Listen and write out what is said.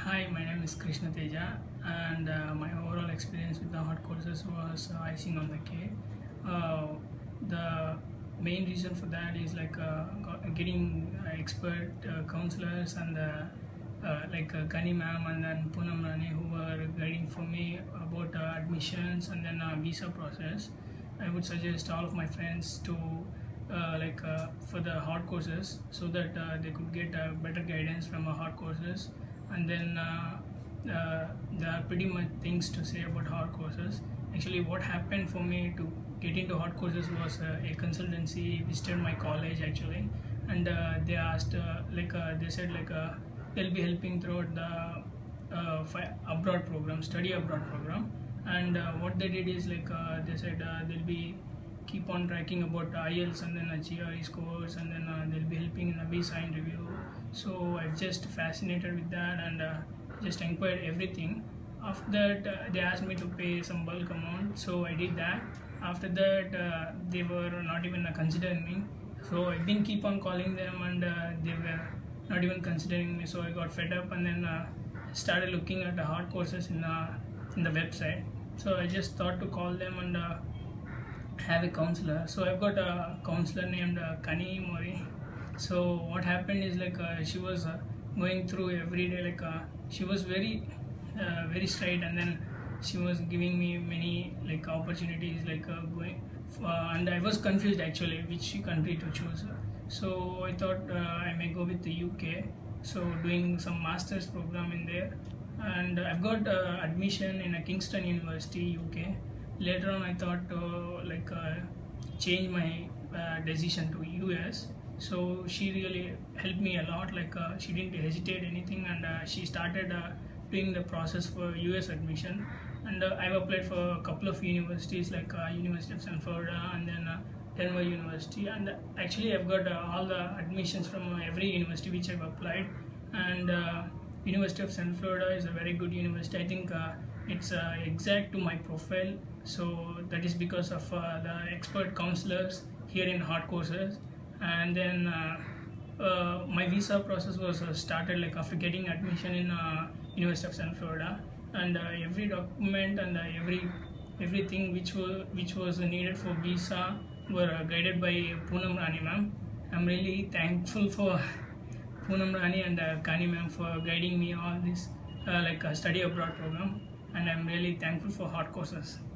Hi, my name is Krishna Teja, and my overall experience with the hard courses was icing on the cake. The main reason for that is getting expert counselors and Kani ma'am and then Poonam Rani, who were guiding for me about admissions and then visa process. I would suggest all of my friends to for the hard courses, so that they could get better guidance from hard courses. And then there are pretty much things to say about hard courses. Actually, what happened for me to get into hard courses was a consultancy visited my college actually, and they asked they said they'll be helping throughout the abroad program, study abroad program. And what they did is they said they'll be keep on tracking about IELTS and then GRE scores, and then they'll be helping in a visa interview. So I was just fascinated with that, and just inquired everything. After that, they asked me to pay some bulk amount, so I did that. After that, they were not even considering me. So I didn't keep on calling them, and they were not even considering me. So I got fed up, and then started looking at the hard courses in the website. So I just thought to call them and have a counselor. So I've got a counselor named Kani Mori. So what happened is she was going through every day, she was very straight, and then she was giving me many opportunities going and I was confused actually which country to choose. So I thought I may go with the UK, so doing some master's program in there. And I've got admission in a Kingston University, UK. Later on I thought to change my decision to US. So she really helped me a lot, she didn't hesitate anything, and she started doing the process for US admission. And I've applied for a couple of universities like University of South Florida and then Denver University. And actually I've got all the admissions from every university which I've applied. And University of South Florida is a very good university. I think it's exact to my profile. So that is because of the expert counselors here in hard courses. And then my visa process was started after getting admission in University of South Florida. And every document and everything which was needed for visa were guided by Poonam Rani ma'am. I'm really thankful for Poonam Rani and Kani ma'am for guiding me all this study abroad program, and I'm really thankful for hard courses.